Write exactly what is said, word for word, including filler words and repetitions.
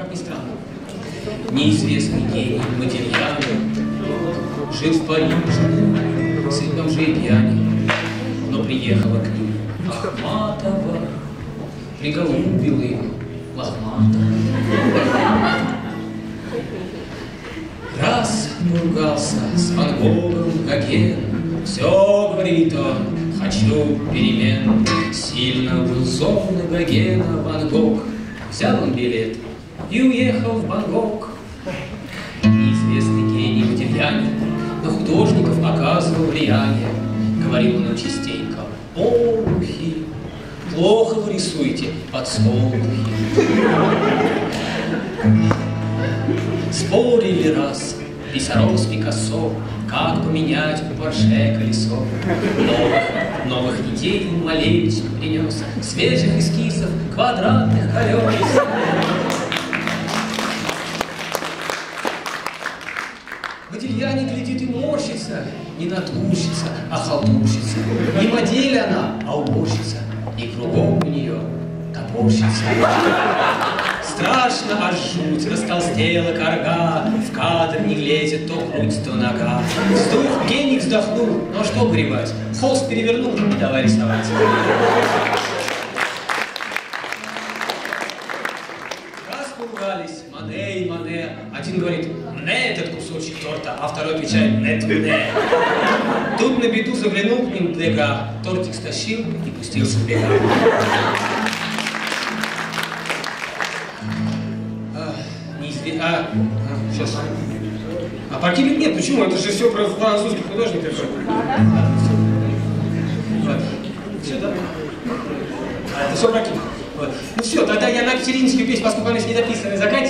как ни странно. Неизвестный гений Модильяно жил в Париже, сын бомжей и пьяни, но приехала к ним Ахматова, приголубила его лохматого. Раз поругался с Ван Гогом Гоген, все, говорит он, хочу перемен. Сильно был сон Гогена Ван Гог, взял он билет и уехал в Бангкок. Неизвестный гений Модильяно на художников оказывал влияние. Говорил он частенько: олухи, плохо вы рисуете подсолнухи. Спорили раз Писаро с Пикассо, как поменять у Порше колесо. Новых, новых идей малевич принес, свежих эскизов квадратных колес. Модильяно глядит и морщится, не натурщица, а халтурщица. Не модель она, а уборщица, и кругом у нее топорщица. Страшно аж жуть, растолстела корга, в кадр не лезет то грудь, то нога. Вдруг гений вздохнул, ну а что горевать? Холст перевернул, давай рисовать. Раз поругались, Мане и Мане. Один говорит: мне этот кусочек торта, а второй отвечает: нет, мне. Тут на беду заглянул к ним Дега, тортик стащил и пустился в бега. А, а, сейчас. А погибнет нет, почему? Это же все про французских художников. Вот. Все, да? А, это все про Ким. Вот. Ну все, тогда я на Катерининскую песню, поскольку она не дописана, заканчиваю.